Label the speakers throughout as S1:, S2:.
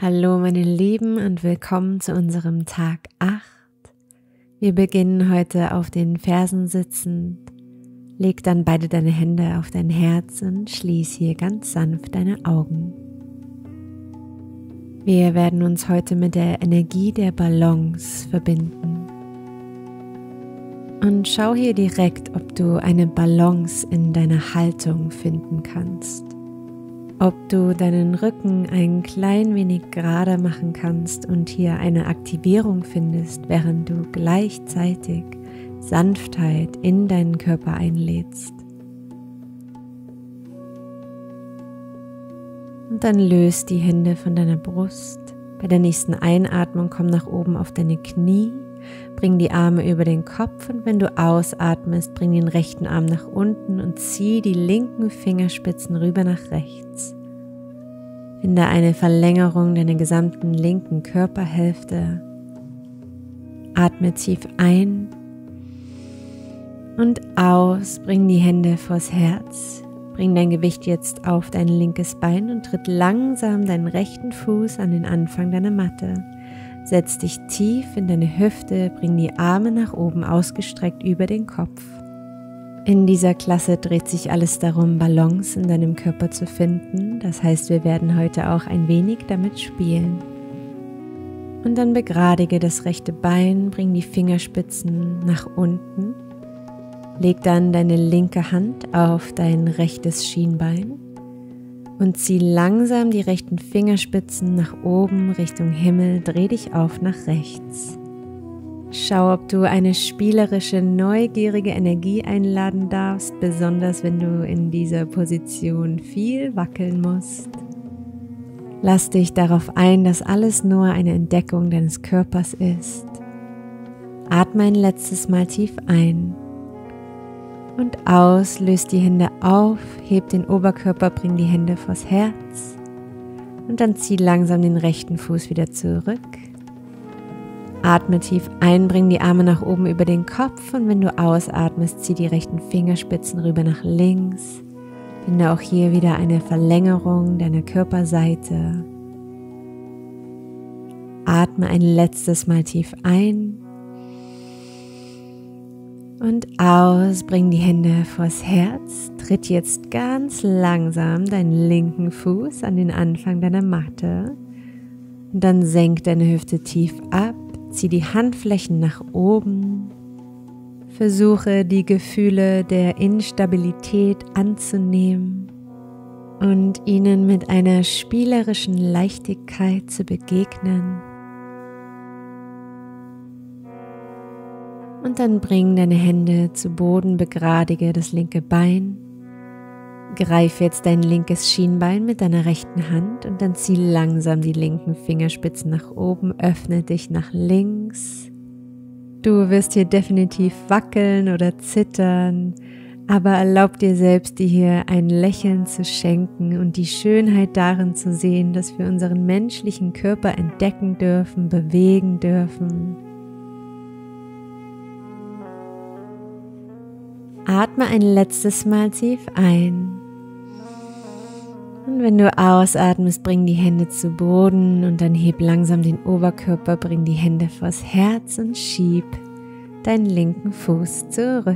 S1: Hallo meine Lieben und willkommen zu unserem Tag 8. Wir beginnen heute auf den Fersen sitzend. Leg dann beide deine Hände auf dein Herz und schließ hier ganz sanft deine Augen. Wir werden uns heute mit der Energie der Balance verbinden. Und schau hier direkt, ob du eine Balance in deiner Haltung finden kannst. Ob du deinen Rücken ein klein wenig gerader machen kannst und hier eine Aktivierung findest, während du gleichzeitig Sanftheit in deinen Körper einlädst. Und dann löst die Hände von deiner Brust. Bei der nächsten Einatmung komm nach oben auf deine Knie, bring die Arme über den Kopf und wenn du ausatmest, bring den rechten Arm nach unten und zieh die linken Fingerspitzen rüber nach rechts. Finde eine Verlängerung deiner gesamten linken Körperhälfte. Atme tief ein und aus, bring die Hände vors Herz. Bring dein Gewicht jetzt auf dein linkes Bein und tritt langsam deinen rechten Fuß an den Anfang deiner Matte. Setz dich tief in deine Hüfte, bring die Arme nach oben ausgestreckt über den Kopf. In dieser Klasse dreht sich alles darum, Balance in deinem Körper zu finden. Das heißt, wir werden heute auch ein wenig damit spielen. Und dann begradige das rechte Bein, bring die Fingerspitzen nach unten. Leg dann deine linke Hand auf dein rechtes Schienbein und zieh langsam die rechten Fingerspitzen nach oben Richtung Himmel, dreh dich auf nach rechts. Schau, ob du eine spielerische, neugierige Energie einladen darfst, besonders wenn du in dieser Position viel wackeln musst. Lass dich darauf ein, dass alles nur eine Entdeckung deines Körpers ist. Atme ein letztes Mal tief ein und aus, löst die Hände auf, heb den Oberkörper, bring die Hände vors Herz und dann zieh langsam den rechten Fuß wieder zurück. Atme tief ein, bring die Arme nach oben über den Kopf und wenn du ausatmest, zieh die rechten Fingerspitzen rüber nach links. Finde auch hier wieder eine Verlängerung deiner Körperseite. Atme ein letztes Mal tief ein und aus, bring die Hände vors Herz. Tritt jetzt ganz langsam deinen linken Fuß an den Anfang deiner Matte und dann senk deine Hüfte tief ab. Zieh die Handflächen nach oben. Versuche die Gefühle der Instabilität anzunehmen und ihnen mit einer spielerischen Leichtigkeit zu begegnen. Und dann bring deine Hände zu Boden, begradige das linke Bein. Greife jetzt dein linkes Schienbein mit deiner rechten Hand und dann zieh langsam die linken Fingerspitzen nach oben, öffne dich nach links. Du wirst hier definitiv wackeln oder zittern, aber erlaub dir selbst, dir hier ein Lächeln zu schenken und die Schönheit darin zu sehen, dass wir unseren menschlichen Körper entdecken dürfen, bewegen dürfen. Atme ein letztes Mal tief ein. Und wenn du ausatmest, bring die Hände zu Boden und dann heb langsam den Oberkörper, bring die Hände vors Herz und schieb deinen linken Fuß zurück.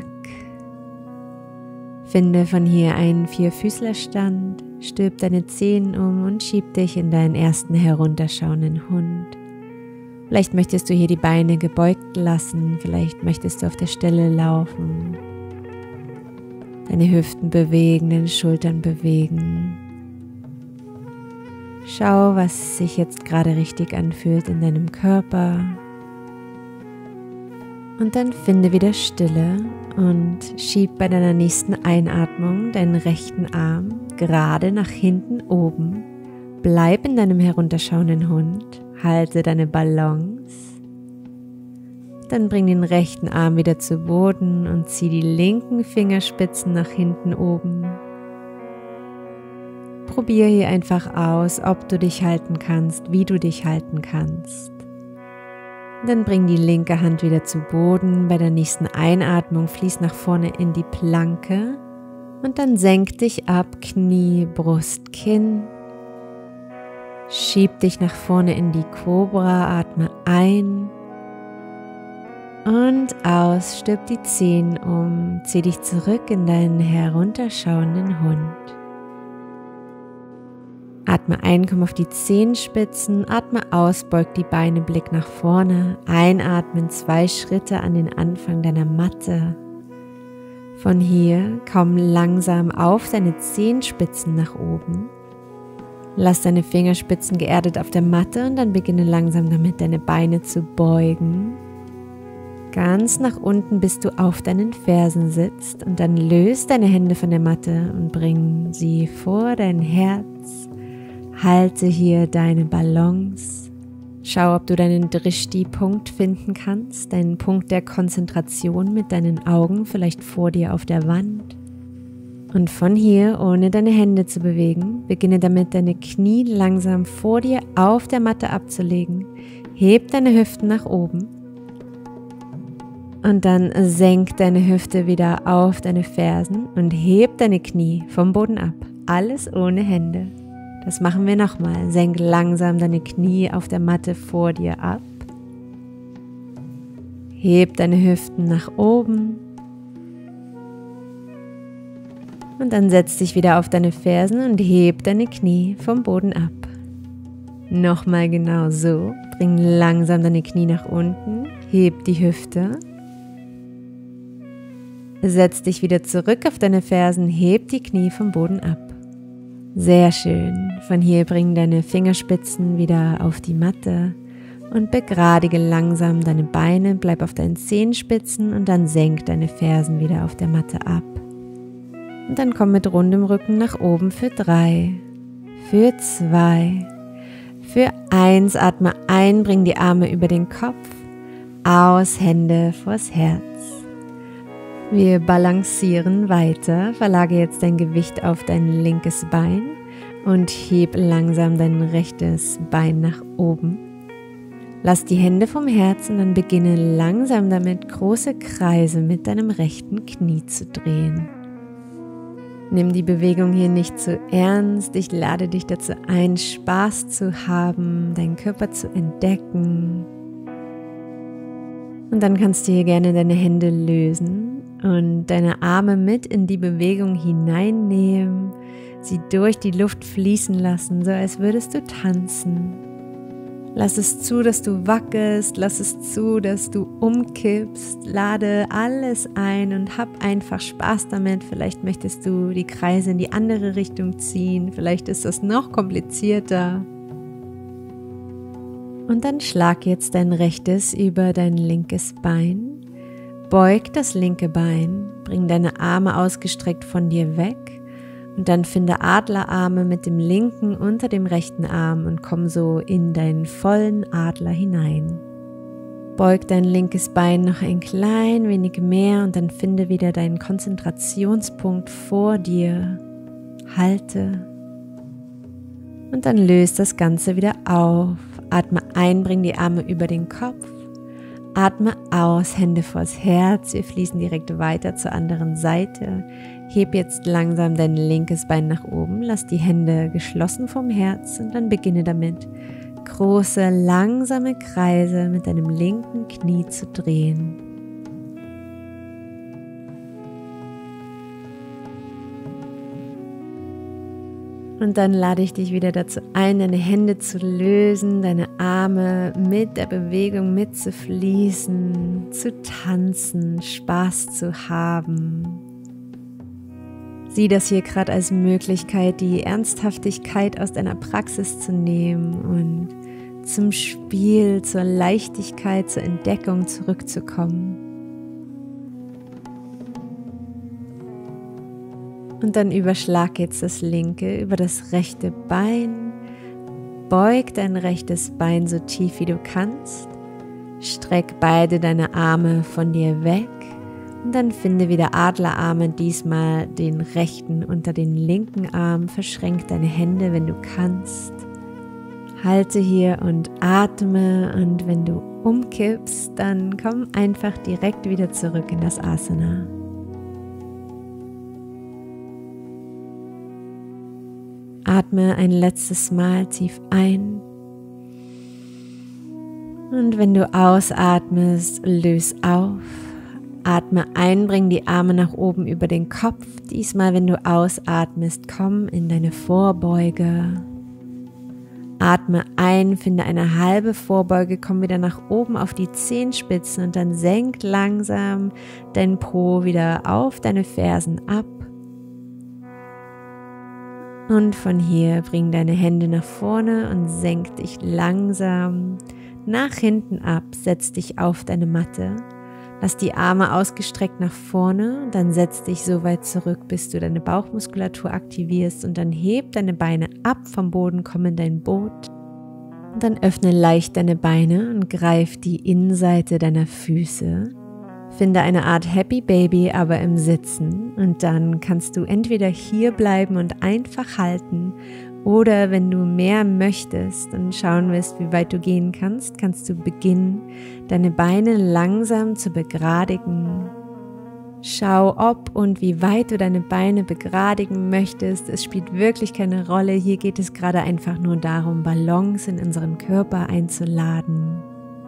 S1: Finde von hier einen Vierfüßlerstand, stülp deine Zehen um und schieb dich in deinen ersten herunterschauenden Hund. Vielleicht möchtest du hier die Beine gebeugt lassen, vielleicht möchtest du auf der Stelle laufen. Deine Hüften bewegen, deine Schultern bewegen. Schau, was sich jetzt gerade richtig anfühlt in deinem Körper. Und dann finde wieder Stille und schieb bei deiner nächsten Einatmung deinen rechten Arm gerade nach hinten oben. Bleib in deinem herunterschauenden Hund, halte deine Balance. Dann bring den rechten Arm wieder zu Boden und zieh die linken Fingerspitzen nach hinten oben. Probier hier einfach aus, ob du dich halten kannst, wie du dich halten kannst. Dann bring die linke Hand wieder zu Boden. Bei der nächsten Einatmung fließ nach vorne in die Planke und dann senk dich ab, Knie, Brust, Kinn. Schieb dich nach vorne in die Kobra, atme ein und aus, stülp die Zehen um, zieh dich zurück in deinen herunterschauenden Hund. Atme ein, komm auf die Zehenspitzen, atme aus, beug die Beine, Blick nach vorne, einatmen, 2 Schritte an den Anfang deiner Matte. Von hier komm langsam auf deine Zehenspitzen nach oben. Lass deine Fingerspitzen geerdet auf der Matte und dann beginne langsam damit, deine Beine zu beugen. Ganz nach unten, bis du auf deinen Fersen sitzt und dann löst deine Hände von der Matte und bring sie vor dein Herz. Halte hier deine Balance. Schau, ob du deinen Drishti-Punkt finden kannst, deinen Punkt der Konzentration mit deinen Augen, vielleicht vor dir auf der Wand. Und von hier, ohne deine Hände zu bewegen, beginne damit, deine Knie langsam vor dir auf der Matte abzulegen. Heb deine Hüften nach oben und dann senk deine Hüfte wieder auf deine Fersen und heb deine Knie vom Boden ab. Alles ohne Hände. Das machen wir nochmal. Senk langsam deine Knie auf der Matte vor dir ab. Heb deine Hüften nach oben. Und dann setz dich wieder auf deine Fersen und heb deine Knie vom Boden ab. Nochmal genau so. Bring langsam deine Knie nach unten. Heb die Hüfte. Setz dich wieder zurück auf deine Fersen. Heb die Knie vom Boden ab. Sehr schön. Von hier bring deine Fingerspitzen wieder auf die Matte und begradige langsam deine Beine, bleib auf deinen Zehenspitzen und dann senk deine Fersen wieder auf der Matte ab. Und dann komm mit rundem Rücken nach oben für 3, für 2, für 1. Atme ein, bring die Arme über den Kopf, aus, Hände vors Herz. Wir balancieren weiter, verlage jetzt dein Gewicht auf dein linkes Bein und heb langsam dein rechtes Bein nach oben. Lass die Hände vom Herz und dann beginne langsam damit, große Kreise mit deinem rechten Knie zu drehen. Nimm die Bewegung hier nicht zu ernst, ich lade dich dazu ein, Spaß zu haben, deinen Körper zu entdecken. Und dann kannst du hier gerne deine Hände lösen und deine Arme mit in die Bewegung hineinnehmen, sie durch die Luft fließen lassen, so als würdest du tanzen. Lass es zu, dass du wackelst, lass es zu, dass du umkippst, lade alles ein und hab einfach Spaß damit. Vielleicht möchtest du die Kreise in die andere Richtung ziehen, vielleicht ist das noch komplizierter. Und dann schlag jetzt dein rechtes über dein linkes Bein. Beug das linke Bein, bring deine Arme ausgestreckt von dir weg und dann finde Adlerarme mit dem linken unter dem rechten Arm und komm so in deinen vollen Adler hinein. Beug dein linkes Bein noch ein klein wenig mehr und dann finde wieder deinen Konzentrationspunkt vor dir. Halte und dann löst das Ganze wieder auf. Atme ein, bring die Arme über den Kopf. Atme aus, Hände vors Herz, wir fließen direkt weiter zur anderen Seite. Heb jetzt langsam dein linkes Bein nach oben, lass die Hände geschlossen vom Herz und dann beginne damit, große, langsame Kreise mit deinem linken Knie zu drehen. Und dann lade ich dich wieder dazu ein, deine Hände zu lösen, deine Arme mit der Bewegung mitzufließen, zu tanzen, Spaß zu haben. Sieh das hier gerade als Möglichkeit, die Ernsthaftigkeit aus deiner Praxis zu nehmen und zum Spiel, zur Leichtigkeit, zur Entdeckung zurückzukommen. Und dann überschlag jetzt das linke über das rechte Bein. Beug dein rechtes Bein so tief wie du kannst. Streck beide deine Arme von dir weg. Und dann finde wieder Adlerarme, diesmal den rechten unter den linken Arm. Verschränk deine Hände, wenn du kannst. Halte hier und atme. Und wenn du umkippst, dann komm einfach direkt wieder zurück in das Asana. Atme ein letztes Mal tief ein. Und wenn du ausatmest, löse auf. Atme ein, bring die Arme nach oben über den Kopf. Diesmal, wenn du ausatmest, komm in deine Vorbeuge. Atme ein, finde eine halbe Vorbeuge, komm wieder nach oben auf die Zehenspitzen und dann senk langsam dein Po wieder auf deine Fersen ab. Und von hier bring deine Hände nach vorne und senk dich langsam nach hinten ab. Setz dich auf deine Matte. Lass die Arme ausgestreckt nach vorne, dann setz dich so weit zurück, bis du deine Bauchmuskulatur aktivierst und dann heb deine Beine ab vom Boden, komm in dein Boot und dann öffne leicht deine Beine und greif die Innenseite deiner Füße. Finde eine Art Happy Baby, aber im Sitzen und dann kannst du entweder hier bleiben und einfach halten oder wenn du mehr möchtest und schauen willst, wie weit du gehen kannst, kannst du beginnen, deine Beine langsam zu begradigen. Schau, ob und wie weit du deine Beine begradigen möchtest. Es spielt wirklich keine Rolle. Hier geht es gerade einfach nur darum, Balance in unseren Körper einzuladen.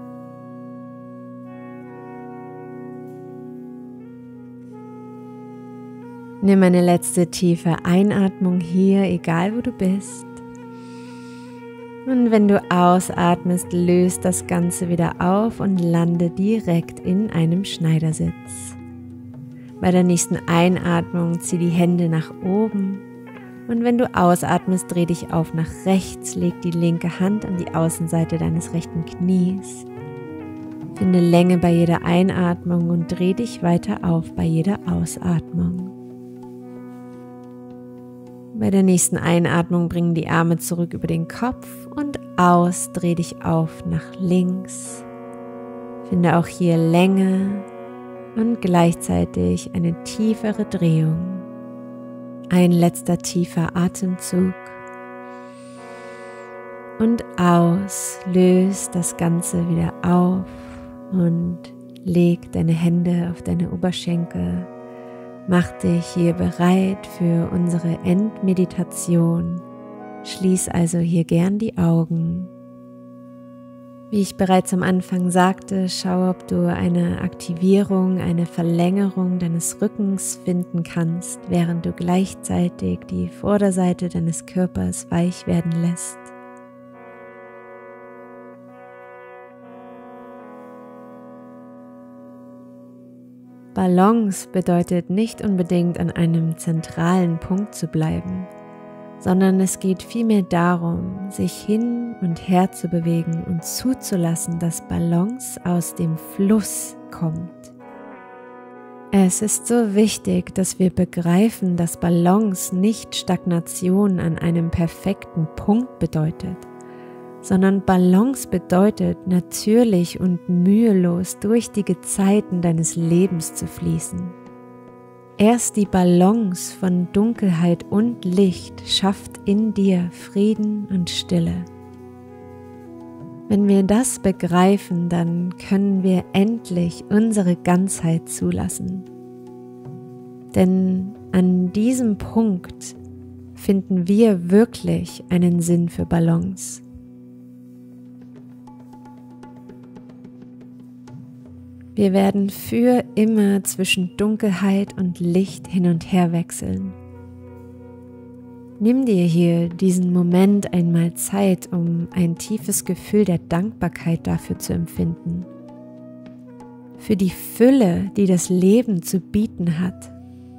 S1: Nimm eine letzte tiefe Einatmung hier, egal wo du bist. Und wenn du ausatmest, löst das Ganze wieder auf und lande direkt in einem Schneidersitz. Bei der nächsten Einatmung zieh die Hände nach oben. Und wenn du ausatmest, dreh dich auf nach rechts, leg die linke Hand an die Außenseite deines rechten Knies. Finde Länge bei jeder Einatmung und dreh dich weiter auf bei jeder Ausatmung. Bei der nächsten Einatmung bring die Arme zurück über den Kopf und aus, dreh dich auf nach links. Finde auch hier Länge und gleichzeitig eine tiefere Drehung. Ein letzter tiefer Atemzug. Und aus, löst das Ganze wieder auf und leg deine Hände auf deine Oberschenkel. Mach dich hier bereit für unsere Endmeditation. Schließ also hier gern die Augen. Wie ich bereits am Anfang sagte, schau, ob du eine Aktivierung, eine Verlängerung deines Rückens finden kannst, während du gleichzeitig die Vorderseite deines Körpers weich werden lässt. Balance bedeutet nicht unbedingt an einem zentralen Punkt zu bleiben, sondern es geht vielmehr darum, sich hin und her zu bewegen und zuzulassen, dass Balance aus dem Fluss kommt. Es ist so wichtig, dass wir begreifen, dass Balance nicht Stagnation an einem perfekten Punkt bedeutet, sondern Balance bedeutet, natürlich und mühelos durch die Gezeiten deines Lebens zu fließen. Erst die Balance von Dunkelheit und Licht schafft in dir Frieden und Stille. Wenn wir das begreifen, dann können wir endlich unsere Ganzheit zulassen. Denn an diesem Punkt finden wir wirklich einen Sinn für Balance. Wir werden für immer zwischen Dunkelheit und Licht hin und her wechseln. Nimm dir hier diesen Moment einmal Zeit, um ein tiefes Gefühl der Dankbarkeit dafür zu empfinden. Für die Fülle, die das Leben zu bieten hat.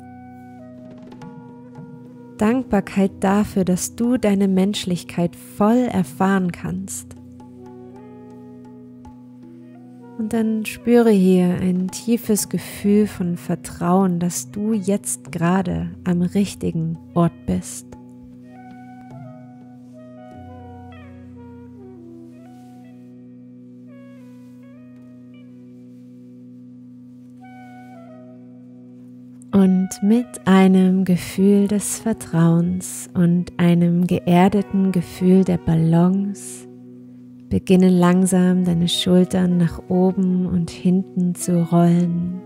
S1: Dankbarkeit dafür, dass du deine Menschlichkeit voll erfahren kannst. Und dann spüre hier ein tiefes Gefühl von Vertrauen, dass du jetzt gerade am richtigen Ort bist. Und mit einem Gefühl des Vertrauens und einem geerdeten Gefühl der Balance beginne langsam deine Schultern nach oben und hinten zu rollen.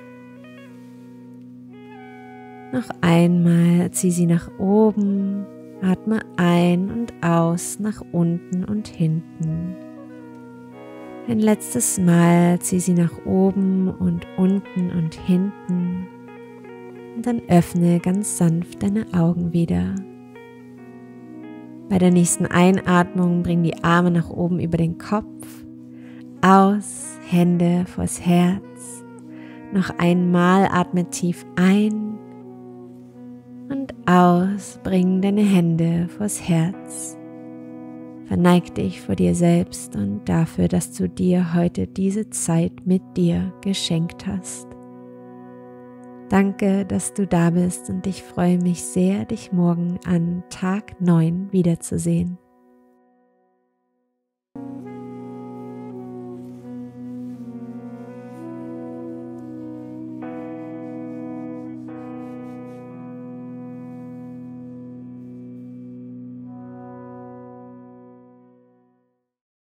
S1: Noch einmal zieh sie nach oben Atme ein und aus nach unten und hinten. Ein letztes Mal zieh sie nach oben und unten und hinten und dann öffne ganz sanft deine Augen wieder. Bei der nächsten Einatmung bring die Arme nach oben über den Kopf, aus, Hände vors Herz. Noch einmal atme tief ein und aus, bring deine Hände vors Herz. Verneig dich vor dir selbst und dafür, dass du dir heute diese Zeit mit dir geschenkt hast. Danke, dass du da bist und ich freue mich sehr, dich morgen an Tag 9 wiederzusehen.